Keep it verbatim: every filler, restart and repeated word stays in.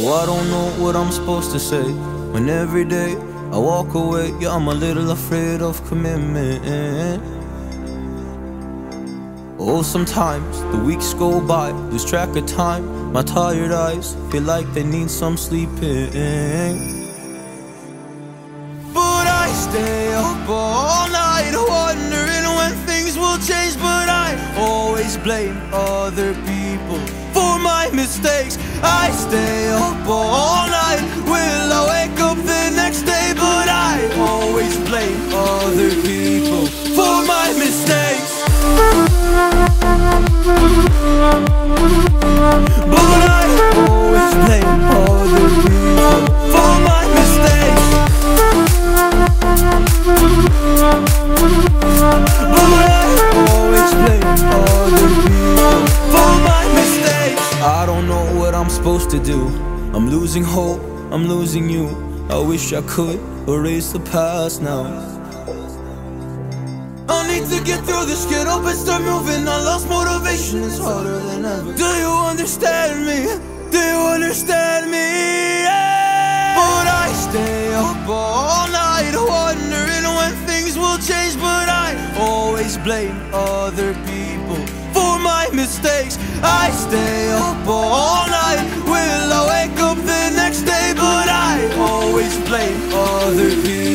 Oh, I don't know what I'm supposed to say when every day I walk away. Yeah, I'm a little afraid of commitment. Oh, sometimes the weeks go by, lose track of time. My tired eyes feel like they need some sleeping. But I stay up all night wondering when things will change. But I always blame other people for my mistakes. I stay up all night, will I wake up the next day? But I always blame other people for my mistakes. But I always blame other people for my mistakes. But I always blame other people for my mistakes. I don't know what I'm supposed to do. I'm losing hope, I'm losing you. I wish I could erase the past now. I need to get through this, get up and start moving. I lost motivation, it's harder than ever. Do you understand me? Do you understand me? Yeah. But I stay up all night wondering when things will change. But I always blame other people for my mistakes. I stay up all night, will I wake up the next day? But I always blame other people